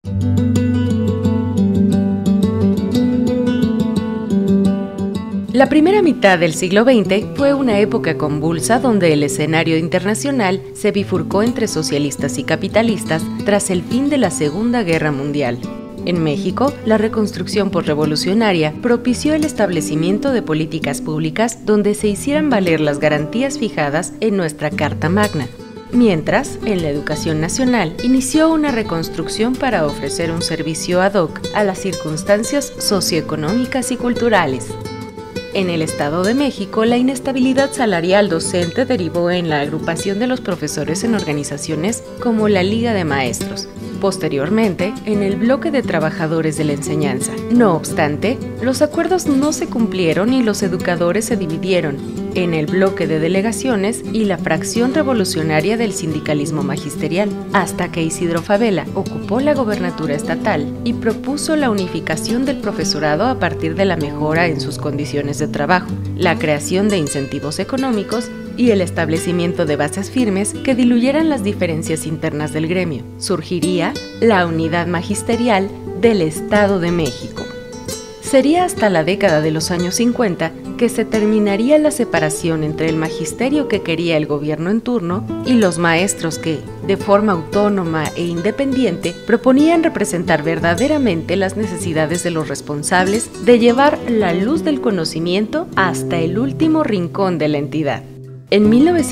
La primera mitad del siglo XX fue una época convulsa donde el escenario internacional se bifurcó entre socialistas y capitalistas tras el fin de la Segunda Guerra Mundial. En México, la reconstrucción posrevolucionaria propició el establecimiento de políticas públicas donde se hicieran valer las garantías fijadas en nuestra Carta Magna. Mientras, en la educación nacional, inició una reconstrucción para ofrecer un servicio ad hoc a las circunstancias socioeconómicas y culturales. En el Estado de México, la inestabilidad salarial docente derivó en la agrupación de los profesores en organizaciones como la Liga de Maestros, posteriormente en el Bloque de Trabajadores de la Enseñanza. No obstante, los acuerdos no se cumplieron y los educadores se dividieron en el Bloque de Delegaciones y la fracción revolucionaria del sindicalismo magisterial, hasta que Isidro Fabela ocupó la gobernatura estatal y propuso la unificación del profesorado a partir de la mejora en sus condiciones de trabajo, la creación de incentivos económicos y el establecimiento de bases firmes que diluyeran las diferencias internas del gremio. Surgiría la Unidad Magisterial del Estado de México. Sería hasta la década de los años 50 que se terminaría la separación entre el magisterio que quería el gobierno en turno y los maestros que, de forma autónoma e independiente, proponían representar verdaderamente las necesidades de los responsables de llevar la luz del conocimiento hasta el último rincón de la entidad. En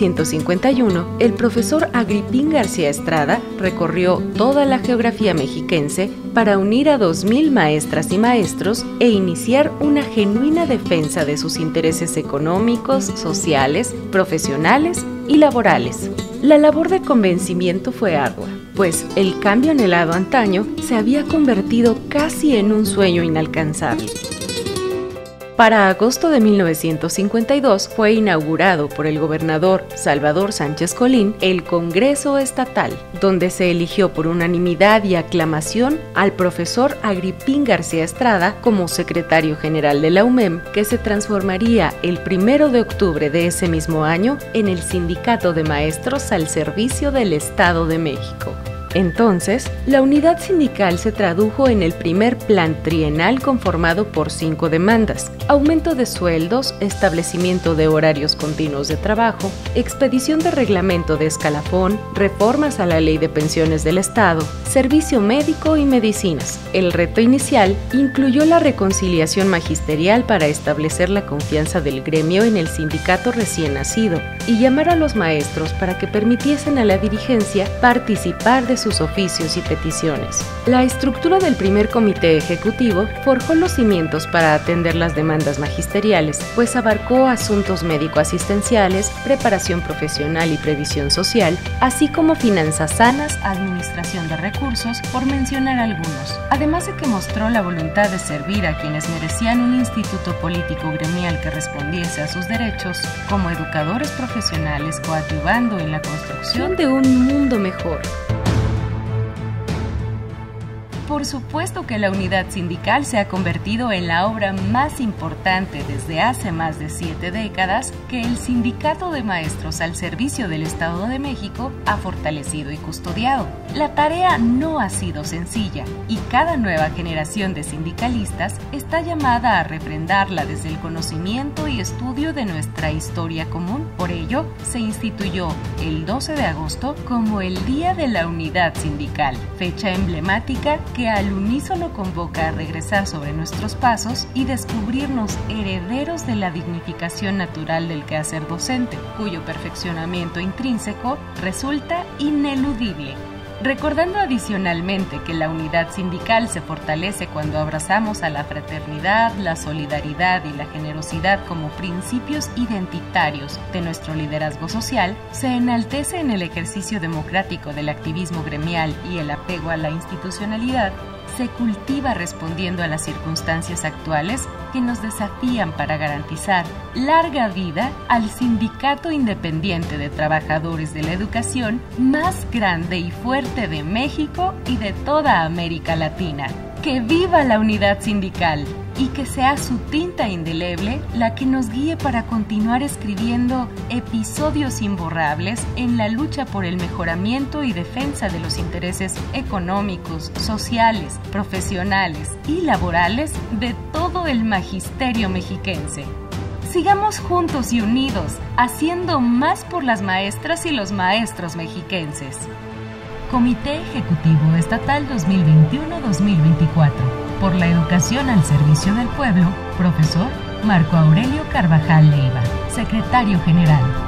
1951, el profesor Agripín García Estrada recorrió toda la geografía mexiquense para unir a 2,000 maestras y maestros e iniciar una genuina defensa de sus intereses económicos, sociales, profesionales y laborales. La labor de convencimiento fue ardua, pues el cambio anhelado antaño se había convertido casi en un sueño inalcanzable. Para agosto de 1952 fue inaugurado por el gobernador Salvador Sánchez Colín el Congreso Estatal, donde se eligió por unanimidad y aclamación al profesor Agripín García Estrada como secretario general de la UMEM, que se transformaría el 1 de octubre de ese mismo año en el Sindicato de Maestros al Servicio del Estado de México. Entonces, la unidad sindical se tradujo en el primer plan trienal conformado por 5 demandas: aumento de sueldos, establecimiento de horarios continuos de trabajo, expedición de reglamento de escalafón, reformas a la ley de pensiones del Estado, servicio médico y medicinas. El reto inicial incluyó la reconciliación magisterial para establecer la confianza del gremio en el sindicato recién nacido y llamar a los maestros para que permitiesen a la dirigencia participar de sus oficios y peticiones. La estructura del primer comité ejecutivo forjó los cimientos para atender las demandas magisteriales, pues abarcó asuntos médico-asistenciales, preparación profesional y previsión social, así como finanzas sanas, administración de recursos, por mencionar algunos. Además de que mostró la voluntad de servir a quienes merecían un instituto político gremial que respondiese a sus derechos, como educadores profesionales coadyuvando en la construcción de un mundo mejor. Por supuesto que la unidad sindical se ha convertido en la obra más importante desde hace más de 7 décadas que el Sindicato de Maestros al Servicio del Estado de México ha fortalecido y custodiado. La tarea no ha sido sencilla y cada nueva generación de sindicalistas está llamada a refrendarla desde el conocimiento y estudio de nuestra historia común. Por ello, se instituyó el 12 de agosto como el Día de la Unidad Sindical, fecha emblemática que al unísono convoca a regresar sobre nuestros pasos y descubrirnos herederos de la dignificación natural del quehacer docente, cuyo perfeccionamiento intrínseco resulta ineludible. Recordando adicionalmente que la unidad sindical se fortalece cuando abrazamos a la fraternidad, la solidaridad y la generosidad como principios identitarios de nuestro liderazgo social, se enaltece en el ejercicio democrático del activismo gremial y el apego a la institucionalidad, se cultiva respondiendo a las circunstancias actuales que nos desafían para garantizar larga vida al Sindicato Independiente de Trabajadores de la Educación más grande y fuerte de México y de toda América Latina. ¡Que viva la unidad sindical! y que sea su tinta indeleble la que nos guíe para continuar escribiendo episodios imborrables en la lucha por el mejoramiento y defensa de los intereses económicos, sociales, profesionales y laborales de todo el magisterio mexiquense. Sigamos juntos y unidos, haciendo más por las maestras y los maestros mexiquenses. Comité Ejecutivo Estatal 2021-2024. Por la educación al servicio del pueblo, profesor Marco Aurelio Carvajal Leiva, Secretario General.